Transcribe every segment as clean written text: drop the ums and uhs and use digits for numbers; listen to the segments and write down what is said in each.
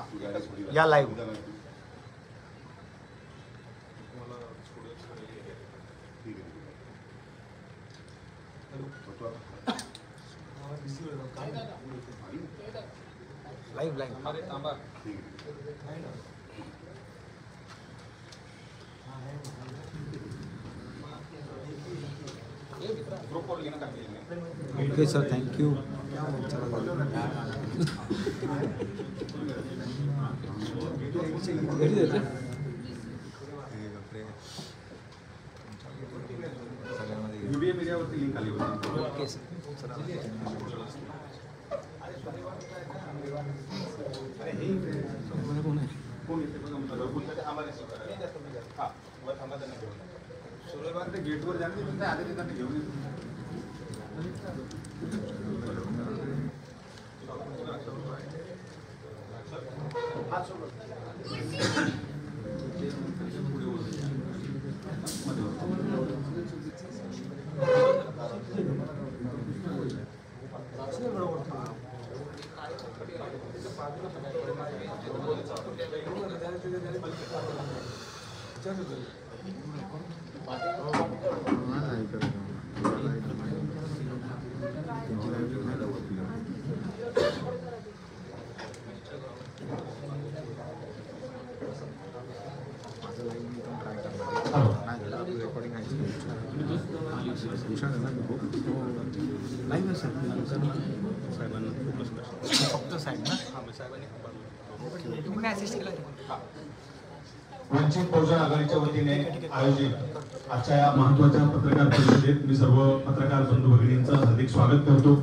या live live live okay sir, thank you. मीडियावरती link आली होती. Okay sir. गेटवर जाणे पण आले ते त्यांना घेऊन वंचित बहुजन आघाडीच्या वतीने आयोजित आजच्या या महत्त्वाच्या पत्रकार परिषदेत मी सर्व पत्रकार बंधू भगिनींचं हार्दिक स्वागत करतो.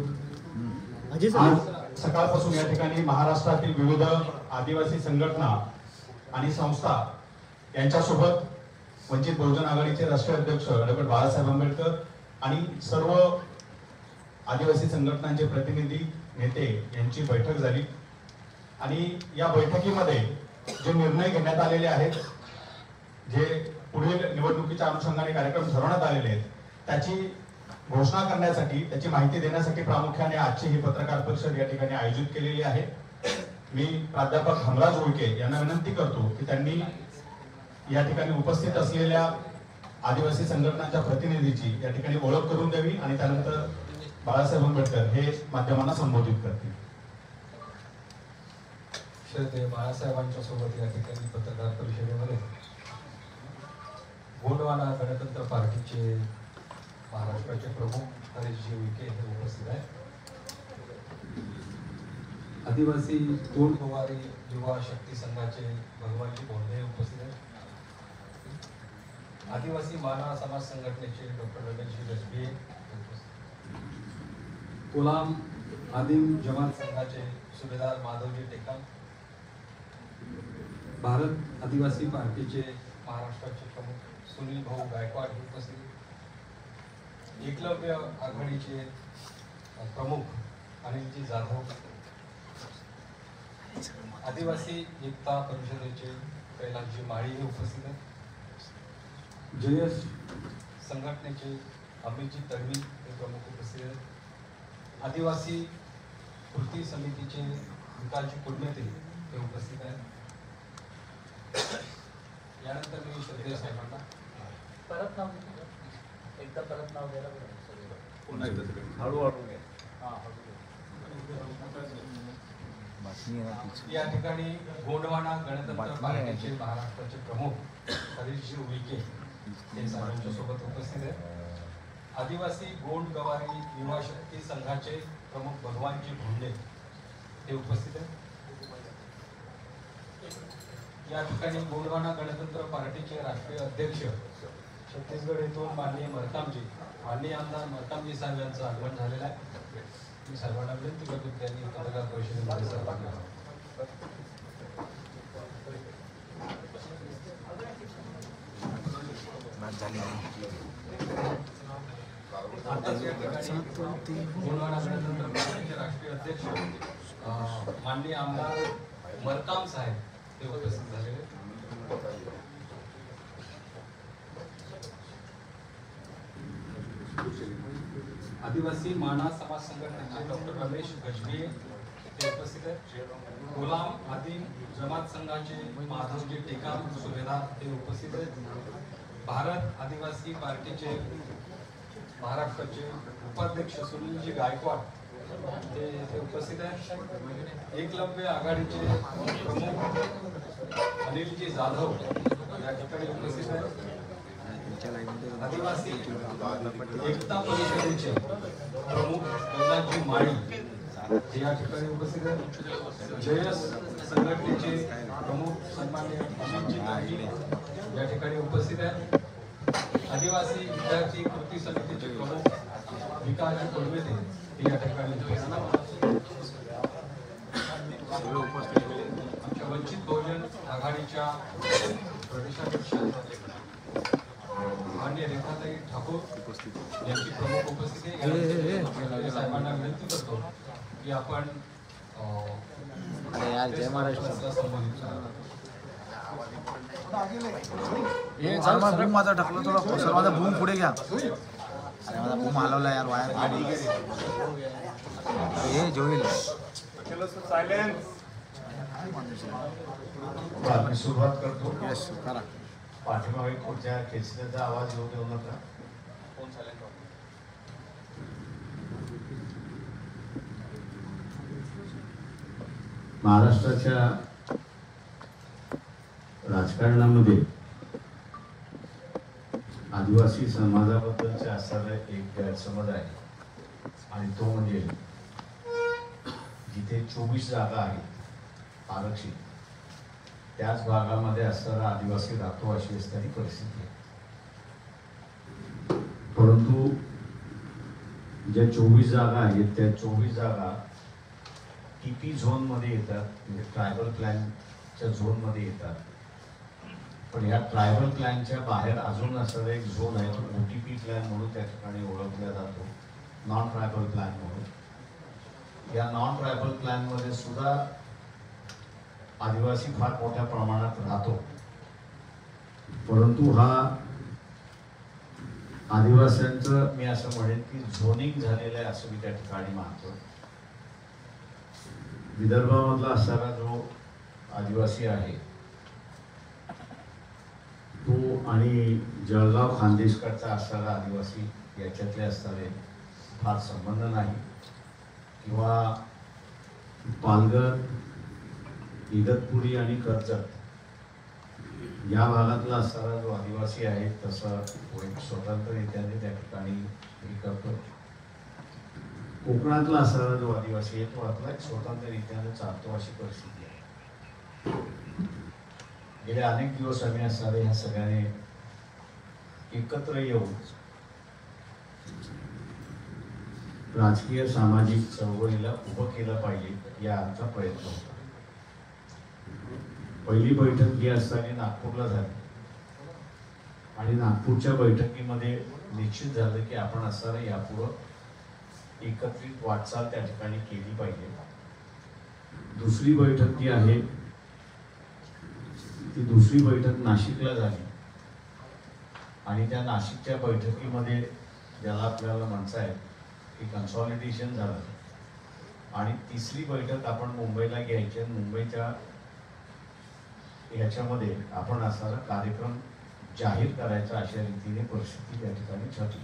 आज सकाळपासून या ठिकाणी महाराष्ट्रातील विविध आदिवासी संघटना आणि संस्था यांच्यासोबत वंचित बहुजन आघाडीचे राष्ट्रीय अध्यक्ष डॉक्टर बाळासाहेब आंबेडकर आणि सर्व आदिवासी संघटनांचे प्रतिनिधी नेते यांची बैठक झाली आणि या बैठकीमध्ये जे निर्णय घेण्यात आलेले आहेत, जे पुढील निवडणुकीच्या अनुषंगाने कार्यक्रम ठरवण्यात आलेले आहेत, त्याची घोषणा करण्यासाठी, त्याची माहिती देण्यासाठी प्रामुख्याने आजची ही पत्रकार परिषद या ठिकाणी आयोजित केलेली आहे. मी प्राध्यापक हमराज उळके यांना विनंती करतो की त्यांनी या ठिकाणी उपस्थित असलेल्या आदिवासी संघटनांच्या प्रतिनिधीची या ठिकाणी ओळख करून द्यावी आणि त्यानंतर बाळासाहेब आंबेडकर हे माध्यमांना संबोधित करतील. श्रद्धेय बाळासाहेबांच्या सोबत या ठिकाणी पत्रकार परिषदेमध्ये गोंडवाना गणतंत्र पार्टीचे महाराष्ट्राचे प्रमुख हरीशजी उईके हे उपस्थित आहेत. आदिवासी गोंडगोवारी युवा शक्ती संघाचे भगवानजी भोंडे उपस्थित आहेत. आदिवासी माना समाज संघटनेचे डॉक्टर रमेशजी गजबे, कोलाम आदिम जमात संघाचे सुभेदार माधवजी टेकाम, भारत आदिवासी पार्टीचे महाराष्ट्राचे प्रमुख सुनील भाऊ गायकवाड हे उपस्थित, एकलव्य आघाडीचे प्रमुख अनिलजी जाधव, आदिवासी एकता परिषदेचे कैलासजी माळी हे उपस्थित आहेत. जयश संघटनेचे अमितजी तडवी हे प्रमुख उपस्थित आहेत. आदिवासी कृती समितीचे विकासजी कुडमेते हे उपस्थित आहेत. यानंतर मी श्रद्धेय साहेबांना परत नाव एकदा परत नाव द्यायला हळूहळू या ठिकाणी गोंडवाना गणतंत्र पार्टीचे महाराष्ट्राचे प्रमुख हरीशजी उईके हे सर्वांच्या सोबत उपस्थित आहेत. आदिवासी गोंड गवारी युवा शक्ती संघाचे प्रमुख भगवानजी भोंडे हे उपस्थित आहेत. या ठिकाणी गोंडवाना गणतंत्र पार्टीचे राष्ट्रीय अध्यक्ष छत्तीसगड येथून माननीय माननीय आमदार मरतामजी साहेब यांचं आगमन झालेलं आहे. मी सर्वांना विनंती करतो त्यांनी पत्रकार परिषदेमध्ये सहभाग घ्यावा. गोंडवाना गणतंत्र पार्टीचे राष्ट्रीय अध्यक्ष माननीय आमदार मरताम साहेब हे उपस्थित झालेले. आदिवासी माना समाज संघटनेचे डॉक्टर रमेश गजबे, ते उपस्थित आहेत. गुलाम आदिम जमात संघाचे माधवजी टेकाम सुभेदार ते उपस्थित आहेत. भारत आदिवासी पार्टीचे महाराष्ट्राचे उपाध्यक्ष सुनीलजी गायकवाड ते उपस्थित आहेत. एकलव्य आघाडीचे प्रमुख अनिलजी जाधव या ठिकाणी उपस्थित आहेत. आदिवासी एकता परिषदेचे प्रमुख कल्लाजी माळी हे या ठिकाणी उपस्थित आहेत. जयस संघटनेचे प्रमुख सन्माननीय अमितजी गांधी या ठिकाणी उपस्थित आहेत. आदिवासी विद्यार्थी कृती समितीचे प्रमुख विकासजी कोलमेते हे या ठिकाणी उपस्थित आहेत. आमच्या वंचित बहुजन आघाडीच्या प्रदेशाध्यक्ष माननीय रेखाताई ठाकूर यांची प्रमुख उपस्थिती आहे. साहेबांना विनंती करतो की आपण जय महाराष्ट्र. बूम माझा ढकलो थोडा सर, माझा बूम पुढे घ्या. अरे माझा बूम हलवला यार, वायर गाडी हे जोईल. आपण सुरुवात करतो. यस करा. पाठीमागे पुढच्या खेचण्याचा आवाज येऊ देऊ नका. महाराष्ट्राच्या राजकारणामध्ये आदिवासी समाजाबद्दलचा असणारा एक गैरसमज आहे, आणि तो म्हणजे जिथे 24 जागा आहेत आरक्षित, त्याच भागामध्ये असणारा आदिवासी राहतो अशी असणारी परिस्थिती आहे. परंतु ज्या 24 जागा आहेत त्या 24 जागा टीपी झोन मध्ये येतात, म्हणजे ट्रायबल प्लॅनच्या झोन मध्ये येतात. पण या ट्रायबल प्लॅनच्या बाहेर अजून असणारा एक झोन आहे, तो OTP प्लॅन म्हणून त्या ठिकाणी ओळखला जातो, नॉन ट्रायबल प्लॅन म्हणून. या नॉन ट्रायबल प्लॅन मध्ये सुद्धा आदिवासी फार मोठ्या प्रमाणात राहतो. परंतु हा आदिवासींचं मी असं म्हणेन की झोनिंग झालेलं आहे असं मी त्या ठिकाणी मानतो. विदर्भामधला असणारा जो आदिवासी आहे तो आणि जळगाव खानदेशकडचा असणारा आदिवासी याच्यातले असणारे फार संबंध नाही, किंवा पालघर, इगतपुरी आणि कर्जत या भागातला असणारा जो आदिवासी आहे तसं स्वतंत्ररित्याने त्या ठिकाणी हे करतो. कोकणातला असणारा जो आदिवासी आहे तो आपला स्वतंत्ररित्याने चालतो अशी परिस्थिती आहे. गेले अनेक दिवस आम्ही असणारे ह्या सगळ्याने एकत्र येऊन राजकीय सामाजिक चळवळीला उभं केलं पाहिजे या आमचा प्रयत्न होता. पहिली बैठक ही असताना नागपूरला झाली, आणि नागपूरच्या बैठकीमध्ये निश्चित झालं की आपण असणारं यापुढं एकत्रित वाटचाल त्या ठिकाणी केली पाहिजे. दुसरी बैठक जी आहे ती दुसरी बैठक नाशिकला झाली, आणि त्या नाशिकच्या बैठकीमध्ये ज्याला आपल्याला म्हणता आहे की कन्सॉलिडेशन झालं, आणि तिसरी बैठक आपण मुंबईला घ्यायची, मुंबईच्या याच्यामध्ये आपण असणारा कार्यक्रम जाहीर करायचा अशा रीतीने परिस्थिती त्या ठिकाणी ठरली.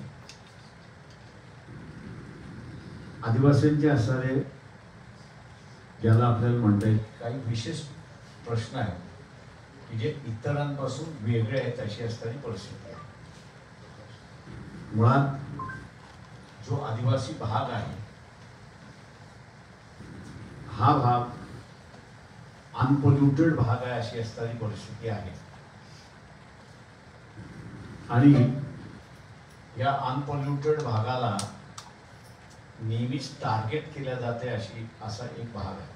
आदिवासींचे असणारे ज्याला आपल्याला म्हणता येईल काही विशेष प्रश्न आहेत की जे इतरांपासून वेगळे आहेत अशी असणारी परिस्थिती आहे. मुळात जो आदिवासी भाग आहे हा भाग अनपोल्युटेड भाग आहे अशी असणारी परिस्थिती आहे, आणि या अनपोल्युटेड भागाला नेहमीच टार्गेट केल्या जाते असा एक भाग आहे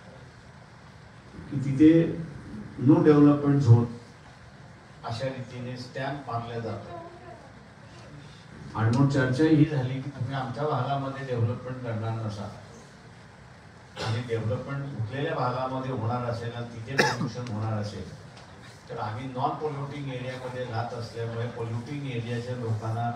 की तिथे नो डेव्हलपमेंट झोन अशा रीतीने स्टॅम्प मारल्या जातो. आणि मग चर्चा ही झाली की तुम्ही आमच्या भागामध्ये डेव्हलपमेंट करणार नसाल, आणि डेव्हलपमेंट कुठलेल्या भागामध्ये होणार असेल आणि तिथे पोल्युशन होणार असेल तर आम्ही नॉन पोल्युटिंग एरियामध्ये राहत असल्यामुळे पोल्युटिंग एरियाच्या लोकांना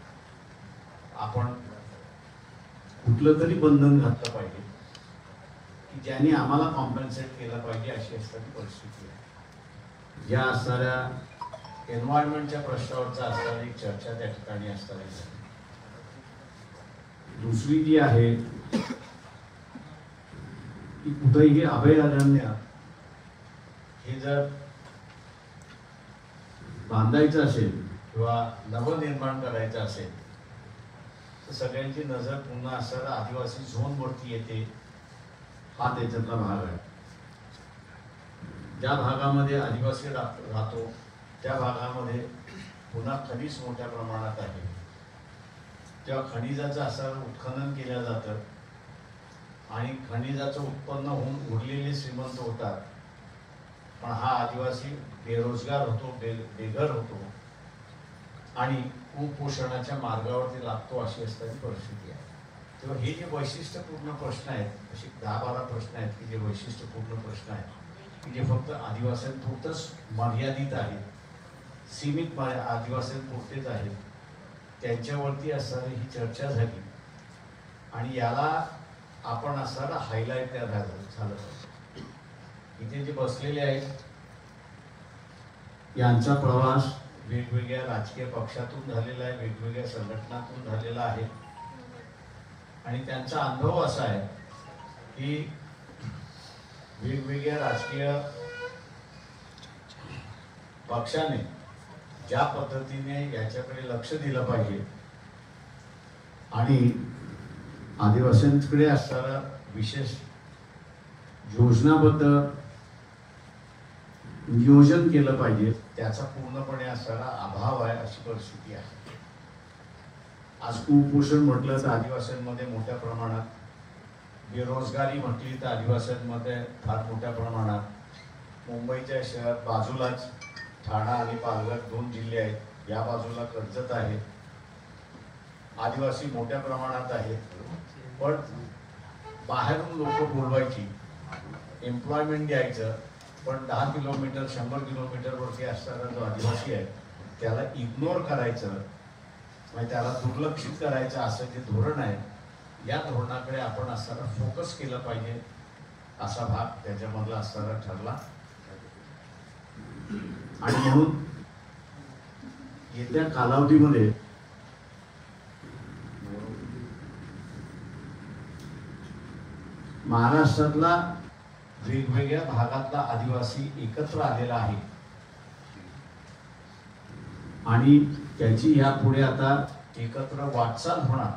आपण कुठलं तरी बंधन घातलं पाहिजे. की ज्यांनी आम्हाला कॉम्पन्सेट केलं पाहिजे अशी असणारी परिस्थिती आहे. ज्या असणाऱ्या एन्व्हायरमेंटच्या प्रश्नावरचा असणारी चर्चा त्या ठिकाणी असणारी झाली. दुसरी जी आहे की कुठेही अभयारण्य हे जर बांधायचं असेल किंवा नवनिर्माण करायचं असेल तर सगळ्यांची नजर पुन्हा असणारा आदिवासी झोनवरती येते. हा त्याच्यातला भाग आहे. ज्या भागामध्ये आदिवासी राहतो त्या भागामध्ये पुन्हा खनिज मोठ्या प्रमाणात आहे. तेव्हा खनिजाचं असं उत्खनन केलं जातं आणि खनिजाचं उत्पन्न होऊन उरलेले श्रीमंत होतात. पण हा आदिवासी बेरोजगार होतो, बेघर होतो आणि कुपोषणाच्या मार्गावरती लागतो अशी असणारी परिस्थिती आहे. तेव्हा हे जे वैशिष्ट्यपूर्ण प्रश्न आहेत, असे 10-12 प्रश्न आहेत की जे वैशिष्ट्यपूर्ण प्रश्न आहेत की जे फक्त आदिवासींपुरतंच मर्यादित आहेत, सीमित आदिवासींपुरतेच आहेत, त्यांच्यावरती असणारी ही चर्चा झाली आणि याला आपण असणारा हायलाईट झालं. इथे जे बसलेले आहेत यांचा प्रवास वेगवेगळ्या राजकीय पक्षातून झालेला आहे, वेगवेगळ्या संघटनातून झालेला आहे आणि त्यांचा अनुभव असा आहे की वेगवेगळ्या राजकीय पक्षाने ज्या पद्धतीने याच्याकडे लक्ष दिलं पाहिजे आणि आदिवासींकडे असणारा विशेष योजनाबद्ध नियोजन केलं पाहिजे त्याचा पूर्णपणे असणारा अभाव आहे अशी परिस्थिती आहे. आज कुपोषण म्हटलं तर आदिवासींमध्ये मोठ्या प्रमाणात, बेरोजगारी म्हटली तर आदिवासींमध्ये फार मोठ्या प्रमाणात, मुंबईच्या शहर बाजूलाच ठाणा आणि पालघर 2 जिल्हे आहेत, या बाजूला कर्जत आहे, आदिवासी मोठ्या प्रमाणात आहेत. पण बाहेरून लोक बोलवायची, एम्प्लॉयमेंट द्यायचं, पण 10 किलोमीटर 100 किलोमीटरवरती असणारा जो आदिवासी आहे त्याला इग्नोर करायचं, म्हणजे त्याला दुर्लक्षित करायचं असं जे धोरण आहे, या धोरणाकडे आपण असणारा फोकस केलं पाहिजे असा भाग त्याच्यामधला असणारा ठरला. आणि म्हणून येत्या कालावधीमध्ये महाराष्ट्रातला वेगवेगळ्या भागातला आदिवासी एकत्र आलेला आहे आणि त्याची यापुढे आता एकत्र वाटचाल होणार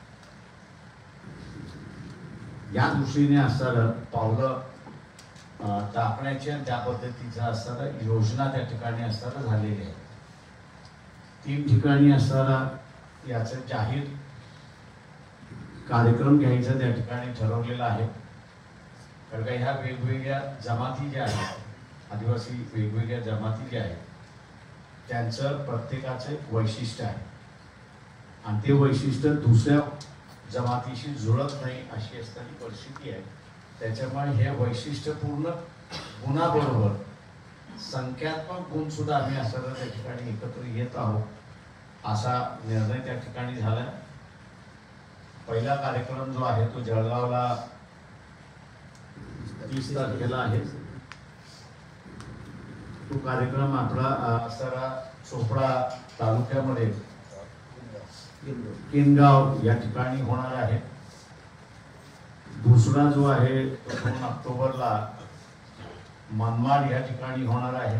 या दृष्टीने असणारं पावलं टाकण्याची आणि त्या पद्धतीचं असणारं योजना त्या ठिकाणी असणारं झालेली आहे. 3 ठिकाणी असणारा याचं जाहीर कार्यक्रम घ्यायचा त्या ठिकाणी ठरवलेला आहे. कारण का ह्या वेगवेगळ्या जमाती ज्या आहेत, आदिवासी वेगवेगळ्या जमाती ज्या आहेत त्यांचं प्रत्येकाचं एक वैशिष्ट्य आहे आणि ते वैशिष्ट्य दुसऱ्या जमातीशी जुळत नाही अशी असणारी परिस्थिती आहे. त्याच्यामुळे हे वैशिष्ट्यपूर्ण गुणाबरोबर संख्यात्मक गुण सुद्धा आम्ही असणारा त्या ठिकाणी एकत्र येत आहोत असा निर्णय त्या ठिकाणी झाला. पहिला कार्यक्रम जो आहे तो जळगावला 30 तारखेला आहे. तो कार्यक्रम आपला असणारा चोपडा तालुक्यामध्ये किनगाव या ठिकाणी होणार आहे. दुसरा जो आहे 2 ऑक्टोबरला मनमाड या ठिकाणी होणार आहे.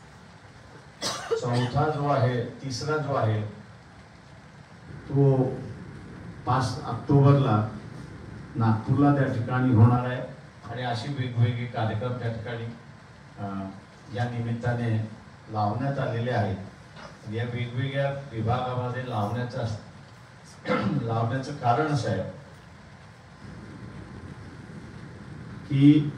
तिसरा जो आहे तो 5 ऑक्टोबरला नागपूरला त्या ठिकाणी होणार आहे आणि अशी वेगवेगळे कार्यक्रम त्या ठिकाणी या निमित्ताने लावण्यात आलेले आहेत. या वेगवेगळ्या विभागामध्ये लावण्याचं कारण असं आहे की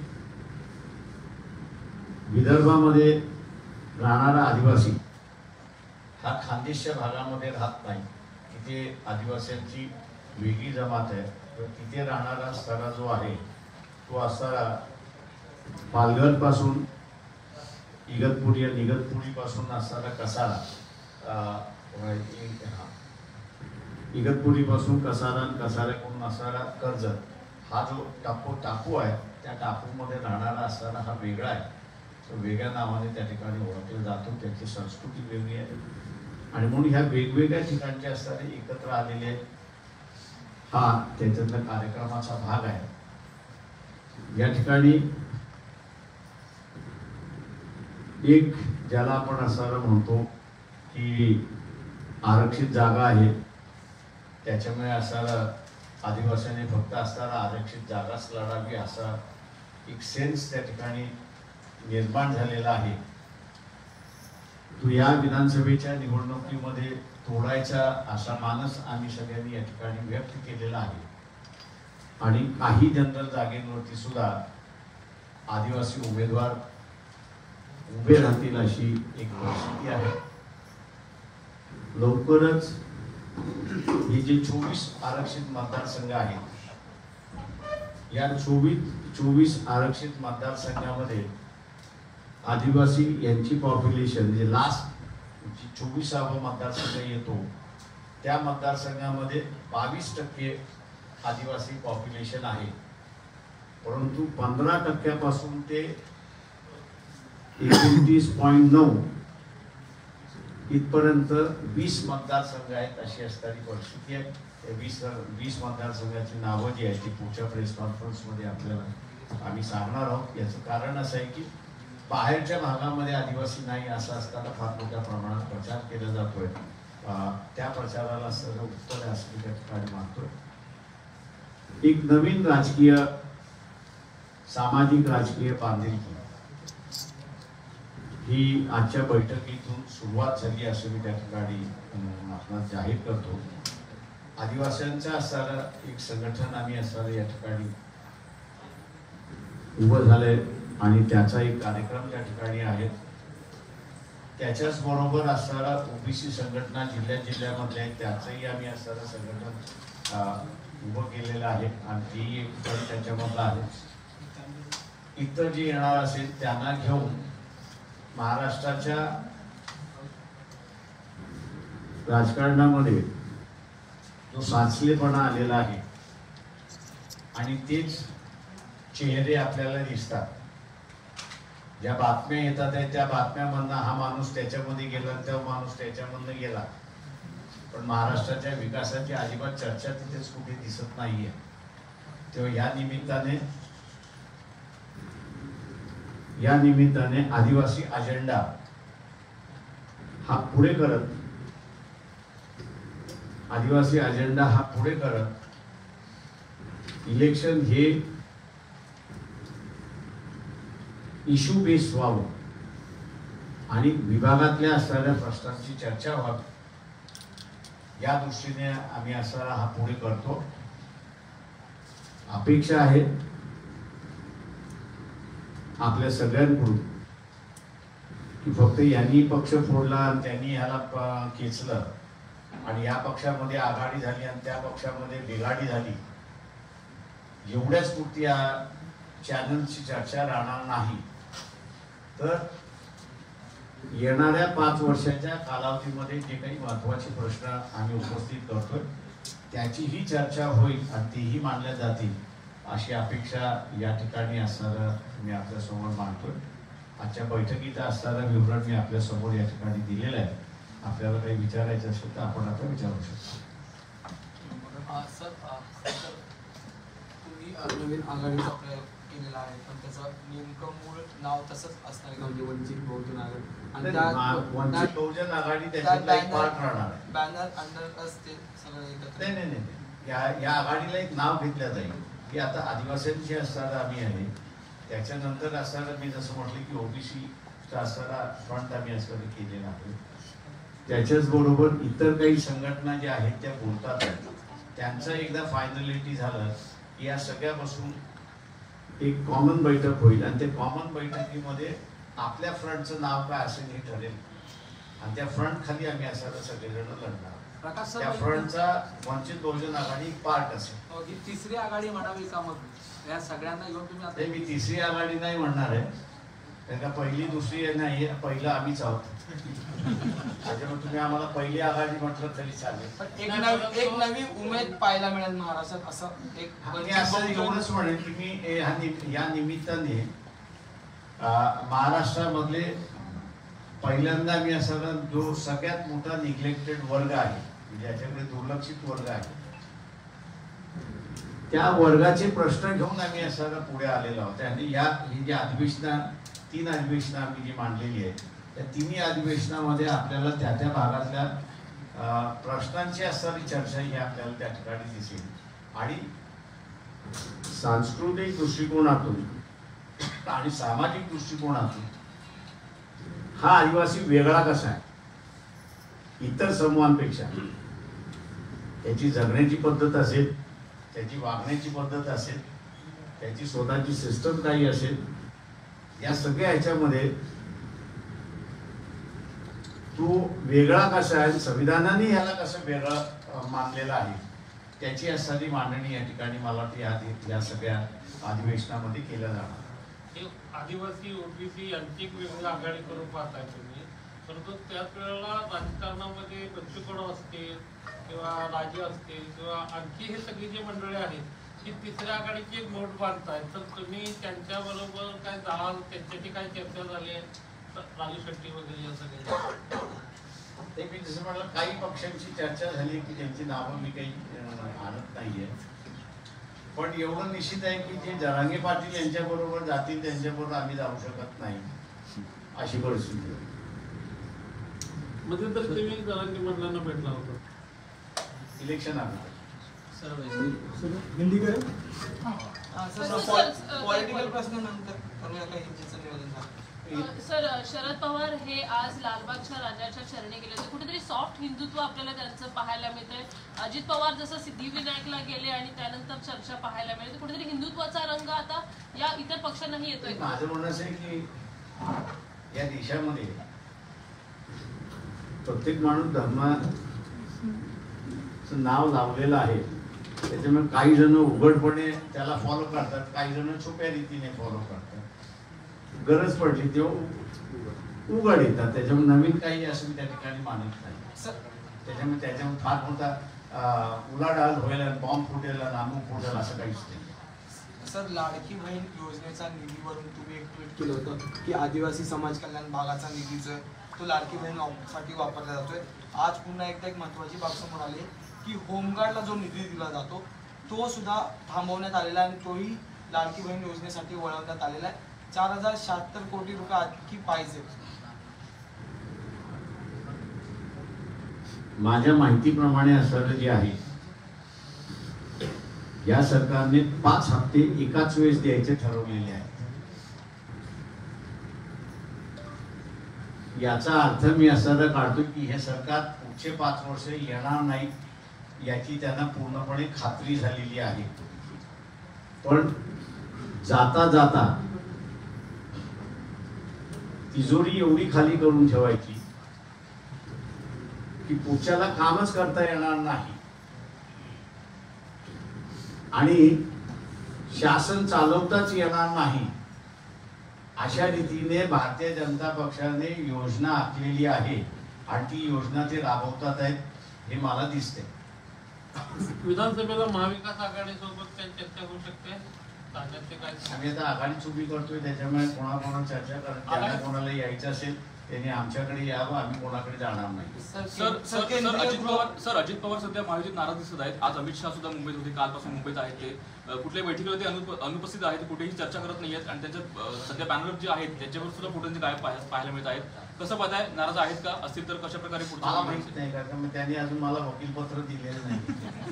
विदर्भामध्ये राहणारा आदिवासी हा खानदेशच्या भागामध्ये राहत नाही. तिथे आदिवासींची वेगळी जमात आहे. तिथे राहणारा स्तरा जो आहे तो असणारा पालघर पासून इगतपुरी आणि इगतपुरी पासून असणारा कसारा, इगतपुरी पासून कसारा आणि कसाऱ्याकडून असणारा कर्जत हा जो टापू आहे त्या टापूमध्ये राहणारा असताना हा वेगळा आहे, तो वेगळ्या नावाने त्या ठिकाणी ओळखला जातो, त्याची संस्कृती वेगळी आहे आणि म्हणून ह्या वेगवेगळ्या ठिकाणचे असताना एकत्र आलेले हा त्याच्यातला कार्यक्रमाचा भाग आहे। या ठिकाणी एक ज्याला आपण असं म्हणतो की आरक्षित जागा आहे, त्याच्यामुळे असं आदिवासींनी फक्त असताना आरक्षित जागाच लढावी असा एक सेन्स त्या ठिकाणी निर्माण झालेला आहे, तो या विधानसभेच्या निवडणुकीमध्ये तोडायचा असा मानस आम्ही सगळ्यांनी या ठिकाणी व्यक्त केलेला आहे आणि काही जनरल जागेंवरती सुद्धा आदिवासी उमेदवार उभे राहतील अशी एक परिस्थिती आहे। लवकरच हे जे 24 आरक्षित मतदारसंघ आहेत, या 24 आरक्षित मतदारसंघामध्ये आदिवासी यांची पॉप्युलेशन जे लास्ट 24वा मतदारसंघ येतो त्या मतदारसंघामध्ये 22% आदिवासी पॉप्युलेशन आहे, परंतु 15% ते 29.9 इथपर्यंत 20 मतदारसंघ आहेत अशी असणारी परिस्थिती आहे। 20 मतदारसंघाची नावं जी आहेत ती पुढच्या प्रेस कॉन्फरन्समध्ये आपल्याला आम्ही सांगणार आहोत। याचं कारण असं आहे की बाहेरच्या भागामध्ये आदिवासी नाही असं असताना फार मोठ्या प्रमाणात प्रचार केला जातोय, त्या प्रचाराला सगळं उत्तर असं मी त्या ठिकाणी मानतोय। एक नवीन राजकीय सामाजिक राजकीय बांधिलकी ही आजच्या बैठकीतून सुरुवात झाली असं मी त्या ठिकाणी आपणास जाहीर करतो। आदिवासींचं असणारं एक संघटन आम्ही असणारं या ठिकाणी उभं झालंय आणि त्याचा एक कार्यक्रम त्या ठिकाणी आहे। त्याच्याच बरोबर असणारा ओबीसी संघटना जिल्ह्यामधल्या आहेत त्याचंही आम्ही असणारं संघटन उभं केलेलं आहे आणि तेही एक पण त्याच्यामधलं आहे। इतर जे येणार असेल त्यांना घेऊन महाराष्ट्राच्या राजकारणामध्ये जो साचलेपणा आलेला आहे आणि तेच चेहरे आपल्याला दिसतात, ज्या बातम्या येतात त्या बातम्यामधनं हा माणूस त्याच्यामध्ये गेला, तो माणूस त्याच्यामधनं गेला, पण महाराष्ट्राच्या विकासाची अजिबात चर्चा तिथेच कुठे दिसत नाहीये। तेव्हा या निमित्ताने आदिवासी अजेंडा हा पुढे करत इलेक्शन हे इश्यू बेस व्हावं आणि विभागातल्या असणाऱ्या प्रश्नांची चर्चा व्हावी या दृष्टीने आम्ही असणारा हा पुढे करतो। अपेक्षा आहे आपल्या सगळ्यांकडून की फक्त यांनी पक्ष फोडला आणि त्यांनी ह्याला खेचलं आणि या पक्षामध्ये आघाडी झाली आणि त्या पक्षामध्ये बिघाडी झाली, एवढ्याच पुरती या चॅनलची चर्चा राहणार नाही, तर येणाऱ्या 5 वर्षाच्या कालावधीमध्ये जे काही महत्त्वाचे प्रश्न आम्ही उपस्थित करतोय त्याचीही चर्चा होईल आणि तेही मांडल्या जातील अशी अपेक्षा या ठिकाणी असणारं मी आपल्यासमोर मांडतोय। आजच्या बैठकीचा असणारा विवरण मी आपल्यासमोर या ठिकाणी दिलेलं आहे। आपल्याला काही विचारायचं असेल तर आपण आता विचारू शकतो। सर, तुम्ही नवीन आघाडीचा प्रयोग केलेला आहे, पण त्याचं नेमकं मूळ नाव तसंच असणार आहे म्हणजे वंचित बहुजन आघाडी आणि वंचित बहुजन आघाडी त्याच्यातला एक पार्ट राहणार आहे। बॅनर अंडर असते सगळं एकत्र नाही, या आघाडीला एक नाव घेतलं जाईल की आता आदिवासींची असणारा आम्ही आहे, त्याच्यानंतर असणारा मी जसं म्हटलं की ओबीसीचा असणारा फ्रंट आम्ही असणारा केलेला आहे। त्याच्याच बरोबर इतर काही संघटना ज्या आहेत त्या बोलतात आहेत, त्यांचं एकदा फायनलिटी झालं की या सगळ्यापासून एक कॉमन बैठक होईल आणि त्या कॉमन बैठकीमध्ये आपल्या फ्रंटचं नाव काय असेल हे ठरेल आणि त्या फ्रंट खाली आम्ही असणारा सगळेजण लढणार। त्या फ्रंटचा वंचित बहुजन आघाडी एक पार्ट असेल। ही तिसरी आघाडी म्हणावी का मग या सगळ्यांना घेऊन तुम्ही आता? मी तिसरी आघाडी नाही म्हणणार आहे, कारण का पहिली दुसरी नाही, पहिलं आम्हीच आहोत. त्याच्यामुळे तुम्ही आम्हाला पहिली आघाडी म्हटलं तरी चालेल. पण एक नवी उमेद पाहायला मिळेल महाराष्ट्रात असं एक मी असं एवढंच म्हणेन की मी या निमित्ताने महाराष्ट्रामधले पहिल्यांदा मी असं जो सगळ्यात मोठा निग्लेक्टेड वर्ग आहे, ज्याच्याकडे दुर्लक्षित वर्ग आहे, त्या वर्गाचे प्रश्न घेऊन आम्ही असं पुढे आलेलो आहोत. आणि ही जी तीन अधिवेशनं आम्ही जी मांडलेली आहेत, त्या तिन्ही अधिवेशनामध्ये आपल्याला त्या त्या भागातल्या प्रश्नांची असणारी चर्चा ही आपल्याला त्या ठिकाणी दिसेल. आणि सांस्कृतिक दृष्टिकोनातून आणि सामाजिक दृष्टिकोनातून हा आदिवासी वेगळा कसा आहे इतर समूहांपेक्षा, त्याची जगण्याची पद्धत असेल, त्याची वागण्याची पद्धत असेल, त्याची स्वतःची सिस्टम काही असेल, या सगळ्या ह्याच्यामध्ये तो वेगळा कसा आहे, संविधानाने ह्याला कसं वेगळं मानलेलं आहे, त्याची असणारी मांडणी या ठिकाणी मला वाटतं या सगळ्या अधिवेशनामध्ये केल्या जाणार. आदिवासी ओबीसी यांची एक वेगळी आघाडी करून पाहताय तुम्ही, परंतु त्याच वेळेला राजकारणामध्ये बच्चूकडू असतील किंवा राजे असतील किंवा आणखी हे सगळी जी मंडळी आहेत ती तिसऱ्या आघाडीची एक मोठ बांधतायत, तर तुम्ही त्यांच्याबरोबर काय जाल, त्यांच्याशी काय चर्चा झाली आहे? राजू शेट्टी वगैरे या सगळ्या ते मी जसं म्हटलं काही पक्षांची चर्चा झाली की त्यांची नावं मी काही आणत नाहीये, पण एवढं निश्चित आहे की जे जरांगे पाटील यांच्याबरोबर जातील त्यांच्याबरोबर आम्ही जाऊ शकत नाही अशी परिस्थिती आहे. मध्ये तर तुम्ही जरांगे मंडळांना भेटला होता इलेक्शन आलं पॉलिटिकल प्रश्न नंतर करूया का हिंदीचं निवेदन झालं. सर, शरद पवार हे आज लालबागच्या राजाच्या चरणी गेले होते. कुठेतरी सॉफ्ट हिंदुत्व आपल्याला त्यांचं पाहायला मिळतंय. अजित पवार जसं सिद्धिविनायकला गेले आणि त्यानंतर चर्चा पाहायला मिळते, कुठेतरी हिंदुत्वाचा रंग आता या इतर पक्षांनाही येतोय. माझं म्हणणं असं आहे की या देशामध्ये प्रत्येक माणूस धर्माचं नाव लावलेलं आहे, त्याच्यामुळे काही जण उघडपणे त्याला फॉलो करतात, काही जण छुप्या रीतीने फॉलो करतात. गरज पडली तेव्हा उघड येतात, त्याच्यामुळे नवीन काही असं मी त्या ठिकाणी मानत नाही. त्याच्यामुळे फार मोठा उलाढाल होईल, बॉम्ब फुटेल, नामूक फुटेल असं काहीच नाही. सर, लाडकी बहीण योजनेचा निधीवरून तुम्ही एक ट्विट केलं होतं की आदिवासी समाज कल्याण भागाचा निधी जो आहे तो लाडकी बहीणसाठी वापरला जातोय. आज पुन्हा एकदा एक महत्त्वाची बाब समोर आली की होमगार्डला जो निधी दिला जातो तो सुद्धा थांबवण्यात आलेला आहे आणि तोही लाडकी बहीण योजनेसाठी वळवण्यात आलेला आहे. 4076 कोटी रुपये आणखी पाहिजे. माझ्या माहितीप्रमाणे असं जे आहे, या सरकारने 5 हप्ते एकाच वेळेस द्यायचे ठरवलेले आहेत. याचा अर्थ मी असा काढतो की हे सरकार पुढचे 5 वर्ष येणार नाही याची त्यांना पूर्णपणे खात्री झालेली आहे. पण जाता जाता तिजोरी एवढी खाली करून ठेवायची की पुढच्याला कामच करता येणार नाही आणि शासन चालवताच येणार नाही, अशा रीतीने भारतीय जनता पक्षाने योजना आखलेली आहे आणि ती योजना ते राबवतात आहेत हे मला दिसते. विधानसभेला महाविकास आघाडी सोबत काही चर्चा होऊ शकते? आम्ही आता आघाडीच उभी करतोय, त्याच्यामुळे कोणाकोणा चर्चा करत त्यांना कोणाला यायचं असेल त्यांनी आमच्याकडे यावं, आम्ही कोणाकडे जाणार नाही. सर अजित पवार सध्या महायुतीत नाराज दिसत आहेत. आज अमित शहा सुद्धा मुंबईत होते, कालपासून मुंबईत आहेत. ते कुठल्याही बैठकीला ते अनुपस्थित आहेत, कुठेही चर्चा करत नाही आहेत आणि त्यांच्या सध्या पॅनल जे आहेत त्याच्यावर सुद्धा फोटोंचे गायब पाहायला मिळत आहेत. कसं पाहताय, नाराज आहेत का? असतील तर कशा प्रकारे मला माहित नाही, कारण त्यांनी अजून मला वकीलपत्र दिलेलं नाही.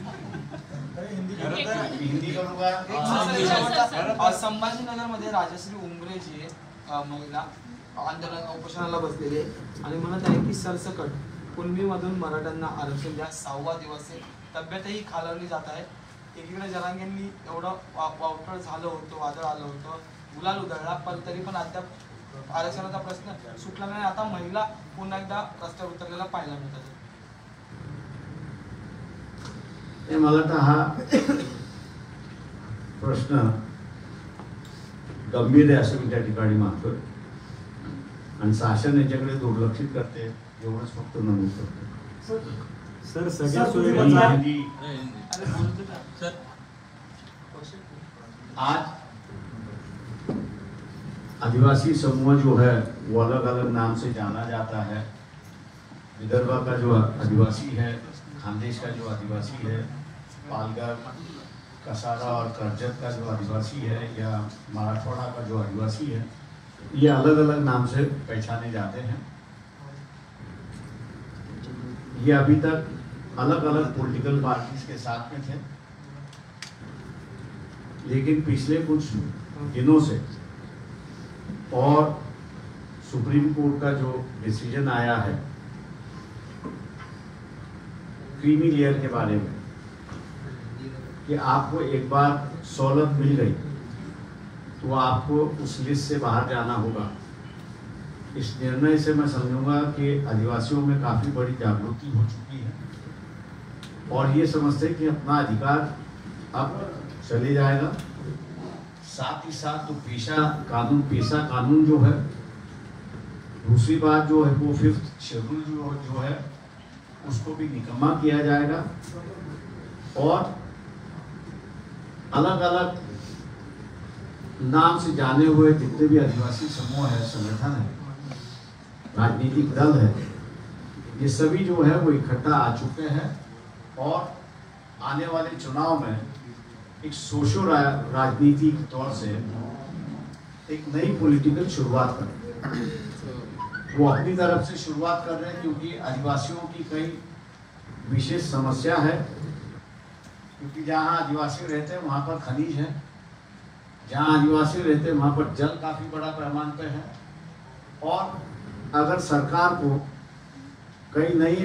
हिंदी करू का? संभाजीनगरमध्ये राजश्री उमरे जी आहे महिला आंदोलन उपोषणाला बसलेले आणि म्हणत आहे की सरसकट कुणबीमधून मराठ्यांना आरक्षण द्या. 6वा दिवस आहे, तब्येतही खालावली जात आहे. एकीकडे जरांगेंनी एवढं वावटळ झालं होतं, वादळ आलं होतं, गुलाल उधळला, पण तरी पण अद्याप आरक्षणाचा प्रश्न सुटला नाही. आता महिला पुन्हा एकदा रस्त्यावर उतरलेला पाहायला मिळतात. मला वाटतं हा प्रश्न गंभीर आहे असं मी त्या ठिकाणी मानतोय. आणि शासन याच्याकडे दुर्लक्षित करते, एवढंच फक्त नमूद करतो. सर सगळ्या सुविधा आज आदिवासी समूह जो है वो अलग अलग नाम से जाना जाता है. विदर्भ का जो आदिवासी है, खानदेश का जो आदिवासी है, पालघर, कसारा और करजत का जो आदिवासी है, या मराठवाड़ा का जो आदिवासी है, ये अलग अलग नाम से पहचाने जाते हैं. ये अभी तक अलग अलग पॉलिटिकल पार्टीज के साथ में थे, लेकिन पिछले कुछ दिनों से और सुप्रीम कोर्ट का जो डिसीजन आया है क्रीमी लेयर के बारे में कि आपको एक बार सहूलत मिल गई तो आपको उस लिस्ट से बाहर जाना होगा. इस निर्णय से मैं समझूंगा कि आदिवासियों में काफ़ी बड़ी जागृति हो चुकी है और ये समझते हैं कि अपना अधिकार अब चले जाएगा. साथ ही साथ तो पेशा कानून जो है, दूसरी बात जो है वो 5th शेड्यूल जो है उसको भी निकम्मा किया जाएगा और अलग अलग नाम से जाने हुए जितने भी आदिवासी समूह है, संगठन है, राजनीतिक दल है, ये सभी जो है वो इकट्ठा आ चुके हैं और आने वाले चुनाव में एक सोशो राजनीति के तौर से एक नई पॉलिटिकल शुरुआत करें. वो अपनी तरफ से शुरुआत कर रहे हैं क्योंकि आदिवासियों की कई विशेष समस्या है, क्योंकि जहाँ आदिवासी रहते हैं वहाँ पर खनिज है, जहाँ आदिवासी रहते हैं वहाँ पर जल काफ़ी बड़ा पैमाने पे है और अगर सरकार को कई नई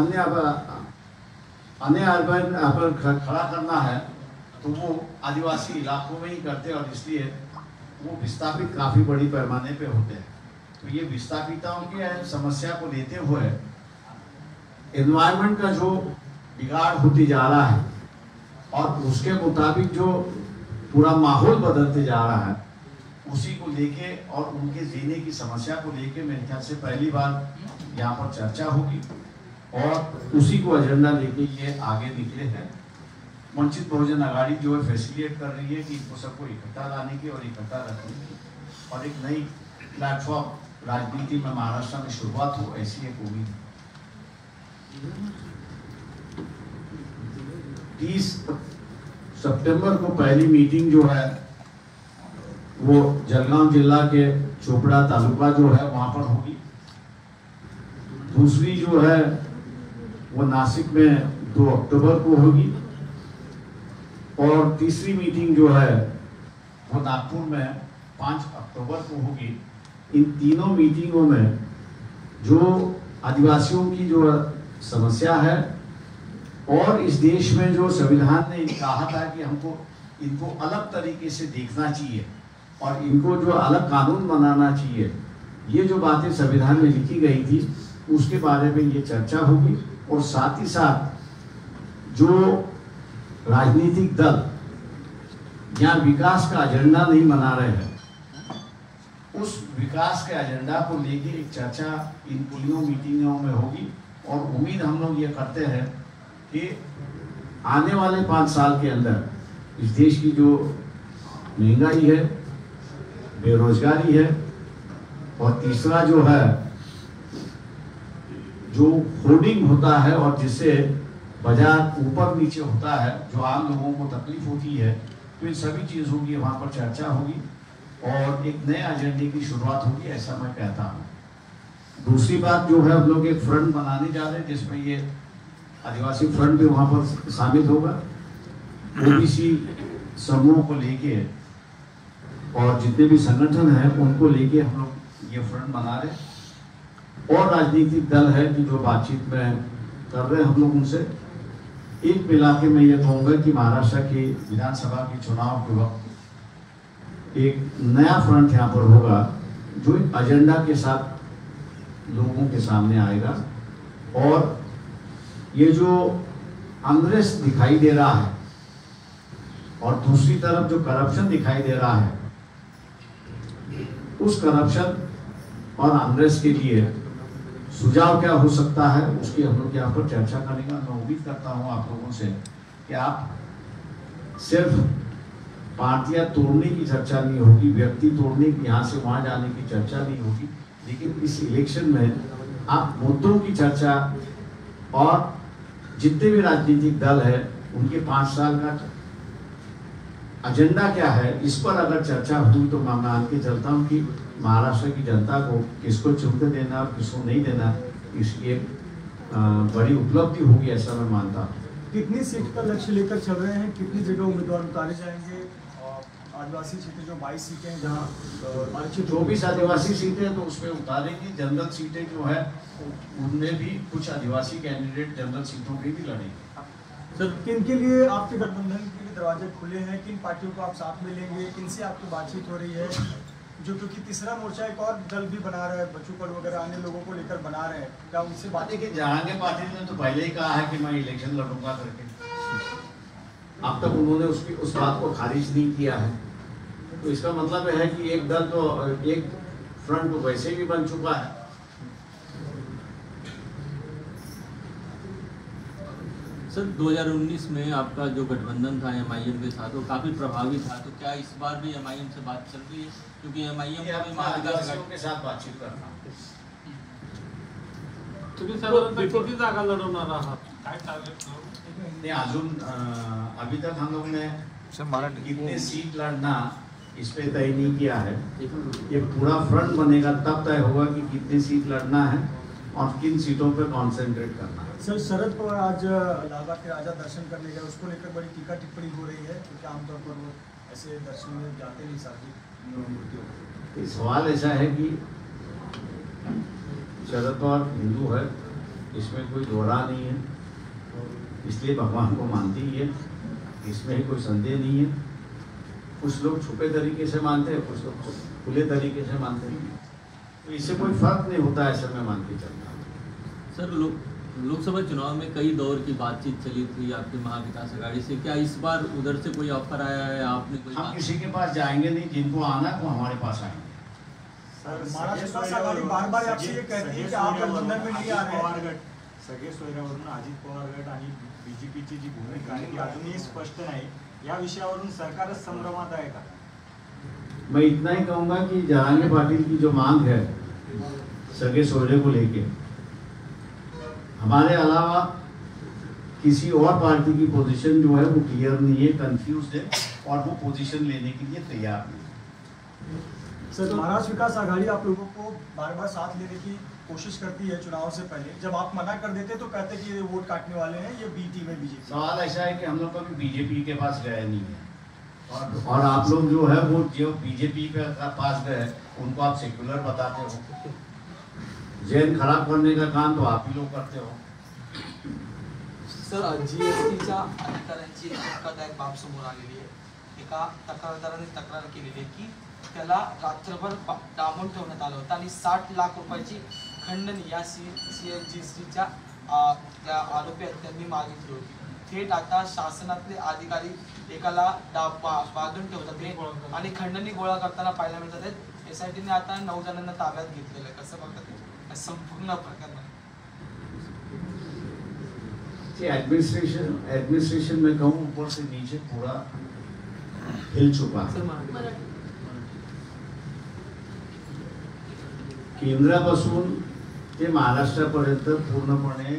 अन्य अर्बन खड़ा करना है तो वो आदिवासी इलाकों में ही करते हैं और इसलिए वो विस्थापित काफ़ी बड़ी पैमाने पे होते हैं. तो ये विस्थापितों की समस्या को लेते हुए एनवायरनमेंट का जो बिगाड़ होती जा रहा है और उसके मुताबिक जो पूरा माहौल बदलते जा रहा है, उसी को लेके और उनके जीने की समस्या को लेके मेरे ख्याल से पहली बार यहाँ पर चर्चा होगी और उसी को एजेंडा लेके ये आगे निकले हैं. वंचित बहुजन आघाड़ी जो है फैसिलिटेट कर रही है कि इनको सबको इकट्ठा लाने की और इकट्ठा रखने की और एक नई प्लेटफॉर्म राजनीति में महाराष्ट्र में शुरुआत हो, ऐसी एक उम्मीद है. 30 सितंबर को पहली मीटिंग जो है वो जलगांव जिला के चोपड़ा तालुका जो है वहाँ पर होगी. दूसरी जो है वो नासिक में 2 अक्टूबर को होगी और तीसरी मीटिंग जो है वो नागपुर में 5 अक्टूबर को होगी. इन तीनों मीटिंगों में जो आदिवासियों की जो समस्या है और इस देश में जो संविधान ने कहा था कि हमको इनको अलग तरीके से देखना चाहिए और इनको जो अलग कानून बनाना चाहिए, ये जो बातें संविधान में लिखी गई थी उसके बारे में ये चर्चा होगी. और साथ ही साथ जो राजनीतिक दल यहाँ विकास का एजेंडा नहीं बना रहे हैं, उस विकास के एजेंडा को लेके एक चर्चा इन तीनों मीटिंगों में होगी. और उम्मीद हम लोग ये करते हैं कि आने वाले 5 साल के अंदर इस देश की जो महंगाई है, बेरोजगारी है और तीसरा जो है जो होर्डिंग होता है और जिससे बाजार ऊपर नीचे होता है, जो आम लोगों को तकलीफ होती है, तो इन सभी चीज़ों की वहाँ पर चर्चा होगी और एक नए एजेंडे की शुरुआत होगी, ऐसा मैं कहता हूँ. दूसरी बात जो है हम लोग एक फ्रंट बनाने जा रहे हैं जिसमें ये आदिवासी फ्रंट भी वहाँ पर शामिल होगा. ओबीसी समूह को लेके और जितने भी संगठन हैं उनको लेके हम लोग ये फ्रंट बना रहे और राजनीतिक दल है कि जो बातचीत में कर रहे हैं हम लोग उनसे. एक मिला के मैं ये कहूँगा कि महाराष्ट्र की विधानसभा के चुनाव के वक्त एक नया फ्रंट यहाँ पर होगा जो एक एजेंडा के साथ लोगों के सामने आएगा. और ये जो अनरेस दिखाई दे रहा है और दूसरी तरफ जो करप्शन दिखाई दे रहा है, उस करप्शन और अनरेस्ट के लिए सुझाव क्या हो सकता है, उसकी हम लोग यहाँ पर चर्चा करेंगे। मैं उम्मीद करता हूँ आप लोगों से कि आप सिर्फ पार्टियां तोड़ने की चर्चा नहीं होगी, व्यक्ति तोड़ने की, यहाँ से वहाँ जाने की चर्चा नहीं होगी, लेकिन इस इलेक्शन में आप मुद्दों की चर्चा और जितने भी राजनीतिक दल है उनके 5 साल का एजेंडा क्या है, इस पर अगर चर्चा हुई तो मैं मान के चलता हूँ कि महाराष्ट्र की जनता को किसको चुनकर देना और किसको नहीं देना, इसकी एक बड़ी उपलब्धि होगी, ऐसा मैं मानता हूँ। कितनी सीट का लक्ष्य लेकर चल रहे हैं, कितनी जगह उम्मीदवार उतारे जाएंगे? आदिवासी सीटें जो 22 सीटें हैं जहाँ जो भी आदिवासी सीटें हैं तो उसमें उतारेंगे। जनरल सीटें जो है उनमें भी कुछ आदिवासी कैंडिडेट जनरल सीटों पे भी लड़ेंगे। सर, किन के लिए आपके गठबंधन के लिए दरवाजे खुले हैं, किन पार्टियों को आप साथ में लेंगे, किनसे आपकी बातचीत हो रही है? जो क्योंकि तीसरा मोर्चा एक और दल भी बना रहा है, बच्चू कडू वगैरह अन्य लोगों को लेकर बना रहे हैं, क्या उनसे बात? देखिए, जहांगीर पाटिल ने तो पहले ही कहा है कि मैं इलेक्शन लड़ूंगा करके, अब तक उन्होंने उस बात को खारिज नहीं किया है। तो इसका मतलब है कि एक दल तो, एक फ्रंट तो वैसे भी बन चुका है। सर, 2019 में आपका जो गठबंधन था MIM के साथ वो काफी प्रभावी था, तो क्या इस बार भी MIM से बात चल रही है? क्योंकि MIM आदिवासियों के साथ बातचीत करना। तुम्ही साधारणतः किती जागा लढवणार आहात, काय टार्गेट? नहीं, अजून अभी तक हम लोग ने कितने सीट लड़ना इस पे तय नहीं किया है। ये पूरा फ्रंट बनेगा तब तय होगा कि कितनी सीट लड़ना है और किन सीटों पे कॉन्सेंट्रेट करना है। सर, शरद पवार आज लालबाग के राजा दर्शन करने गए, उसको लेकर बड़ी टीका टिप्पणी हो रही है, क्योंकि आमतौर पर वो ऐसे दर्शन में जाते नहीं सार्वजनिक। सवाल ऐसा है कि शरद पवार हिंदू है, इसमें कोई दोहरा नहीं है, इसलिए भगवान को मानती ही है, इसमें कोई संदेह नहीं है। कुछ लोग छुपे तरीके से मानते हैं, कुछ लोग खुले तरीके से मानते हैं, तो इससे कोई फर्क नहीं होता, ऐसा मैं मान के चलता हूँ। सर, लोकसभा चुनाव में कई दौर की बातचीत चली थी आपकी महाविकास आघाड़ी से, क्या इस बार उधर से कोई ऑफर आया है? आपने कोई हम किसी के पास जाएंगे नहीं, जिनको आना है वो हमारे पास आएंगे। महाराष्ट्र आघाडी बार-बार आपसे ये कहती है कि आप गठबंधन में नहीं आ रहे हैं। सगळे सोयऱ्यावरून अजित पवार गट आणि बीजेपीची जी भूमिका आहे ती अजूनही स्पष्ट नाही, या विषयावरून सरकारच संभ्रमात आहे का? मैं इतना ही कहूंगा कि जहांगीर पाटिल की जो मांग है सगे सोयरे को लेके, हमारे अलावा किसी और पार्टी की पोजीशन जो है वो क्लियर नहीं है, कंफ्यूज है और वो पोजीशन लेने के लिए तैयार नहीं। सर, महाराष्ट्र विकास आघाड़ी आप लोगों को बार-बार साथ लेने की कोशिश करती है चुनाव से पहले, जब आप मना कर देते तो कहते कि ये वोट काटने वाले हैं, ये बी टीम है बीजेपी। सवाल ऐसा है कि हम लोग कभी बीजेपी के पास गए नहीं है, और आप लोग जो है वो जो बीजेपी के पास गए उनको आप सेक्युलर बताते हो, जैन खराब करने का काम तो आप ही लोग करते हो। सर, GSTच्या अधिकाऱ्यांची एक धक्कादायक बाब समोर आलेली आहे। एका तक्रारदाराने तक्रार केलेली आहे की त्याला रात्रभर डांबून ठेवण्यात आलं होतं आणि 60 लाख रुपयाची खंडणी या GSTच्या त्या आरोपी आहेत त्यांनी मागितली होती। थेट आता शासनातले अधिकारी एकाला बांधून ठेवतात आणि खंडणी गोळा करताना पाहायला मिळतात आहेत। SITने आता 9 जणांना ताब्यात घेतलेलं आहे, कसं बघतात संपूर्ण प्रकार? एडमिनिस्ट्रेशन में कहूँ ऊपर से नीचे पूरा हिल चुका है। केंद्रापासून ते महाराष्ट्रापर्यंत पूर्णपणे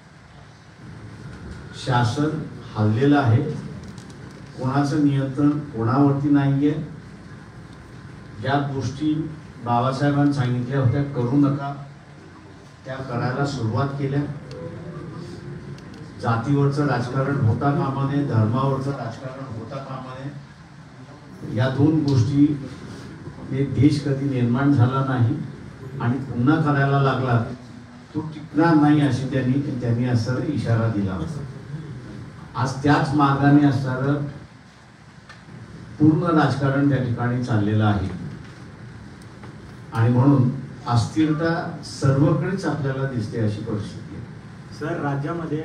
शासन हललेलं आहे, कोणाचं नियंत्रण कोणावरती नाहीये। ज्या गोष्टी बाबासाहेबांनी सांगितल्या होत्या करू नका त्या करायला सुरुवात केल्या। जातीवरचं राजकारण होता कामा नये, धर्मावरचं राजकारण होता कामा नये। या दोन गोष्टी हे देश कधी निर्माण झाला नाही आणि पुन्हा करायला लागला तो टिकणार नाही अशी त्यांनी असं इशारा दिला होता। आज त्याच मार्गाने असणारं पूर्ण राजकारण त्या ठिकाणी चाललेलं आहे आणि म्हणून अस्थिरता सर्वकडेच आपल्याला दिसते अशी परिस्थिती आहे। सर, राज्यामध्ये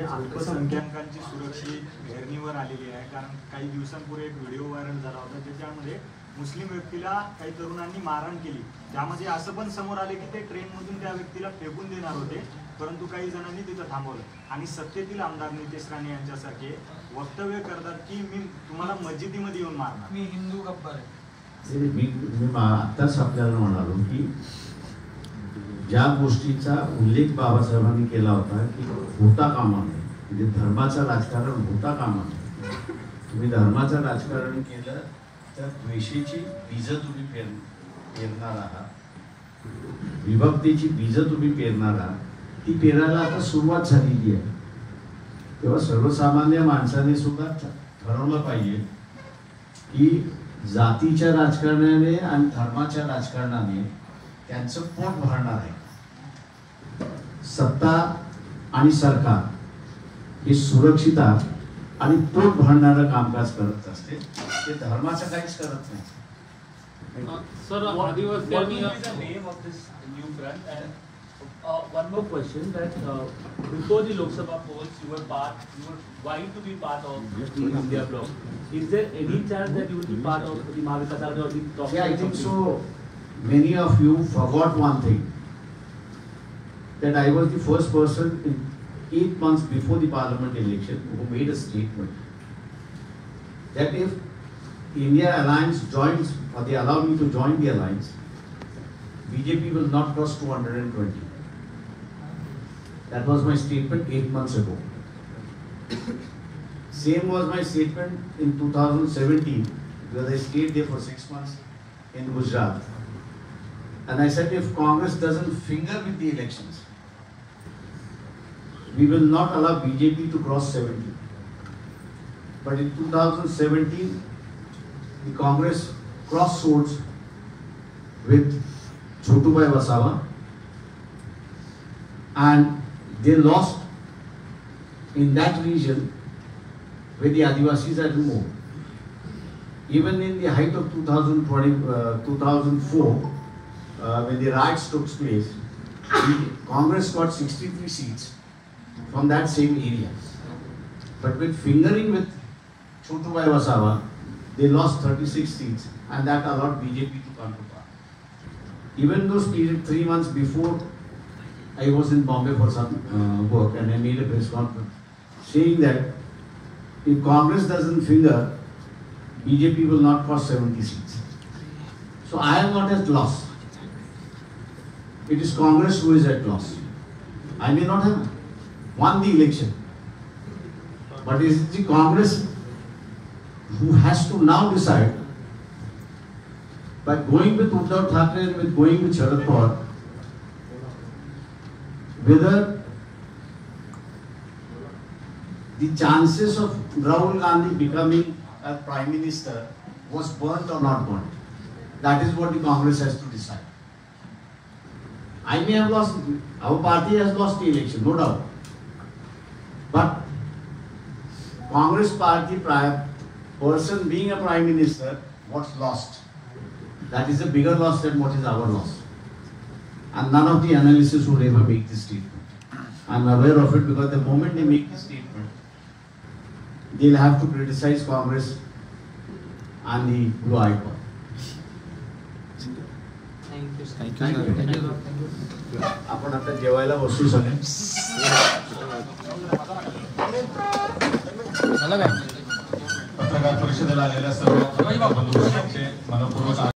अल्पसंख्याकांची सुरक्षित घेरणीवर आलेली आहे, कारण काही दिवसांपूर्वी एक व्हिडिओ व्हायरल झाला होता ज्याच्यामध्ये मुस्लिम व्यक्तीला काही तरुणांनी मारहाण केली. त्यामध्ये असं पण समोर आले की ते ट्रेनमधून त्या व्यक्तीला फेकून देणार होते, परंतु काही जणांनी तिथं थांबवलं. आणि सत्तेतील आमदार नितेश राणे यांच्यासारखे वक्तव्य करतात की मी तुम्हाला मस्जिदीमध्ये येऊन मारणार. मी हिंदू गब्बर आहे. मी आत्ताच आपल्याला म्हणालो की ज्या गोष्टीचा उल्लेख बाबासाहेबांनी केला होता की होता कामा नये, म्हणजे धर्माचं राजकारण होता कामा नये. तुम्ही धर्माचं राजकारण केलं तर द्वेषाची बीजं तुम्ही पेरणार आहात, विभक्तीची बीजं तुम्ही पेरणार आहात. ती पेरायला आता सुरुवात झालेली आहे. तेव्हा सर्वसामान्य माणसाने सुद्धा ठरवलं पाहिजे की जातीच्या राजकारणाने आणि धर्माच्या राजकारणाने त्यांचं पोट भरणार आहे. सत्ता आणि सरकार हे सुरक्षिता आणि पोट भरणारं कामकाज करत असते, ते धर्माचं काहीच करत नाही. Sir, what is the name of this new front? And one more question, that before the Lok Sabha polls, you were vying to be part of the India bloc. Is there any chance that you will be part of the Mahavikas Aghadi or the top? Yeah, I think so. Many of you forgot one thing, that I was the first person in 8 months before the parliament election who made a statement that if India alliance joins, or they allow me to join the alliance, BJP will not cross 220. That was my statement 8 months ago. Same was my statement in 2017, because I stayed there for 6 months in Gujarat. And I said, if Congress doesn't finger with the elections, we will not allow BJP to cross 70. But in 2017, the Congress crossed swords with Chotubhai Wasawa, and they lost in that region where the Adivasis had moved. Even in the height of 2004, when the riots took place, the Congress got 63 seats from that same area. But with fingering with Chotubhai Wasawa, they lost 36 seats, and that allowed BJP to come to power. Even those period 3 months before, I was in Bombay for some work, and I made a press conference saying that if Congress doesn't finger, BJP will not cross 70 seats. So I am not at loss. It is Congress who is at loss. I may not have won the election, but it is the Congress who has to now decide, by going with Uddhav Thackeray and with going with Sharad Pawar, whether the chances of Rahul Gandhi becoming a prime minister was burnt or not burnt. That is what the Congress has to decide. I may have lost, our party has lost the election, no doubt. But Congress party person being a prime minister, what's lost? That is a bigger loss than what is our loss. And none of the analysts would ever make this statement. I'm aware of it, because the moment they make this statement, they'll have to criticize Congress and the blue-eyed one. Thank you. आपण आता जेवायला बसू सगळे. पत्रकार परिषदेला आलेल्या सर्व बंधूंचे मनपूर्वक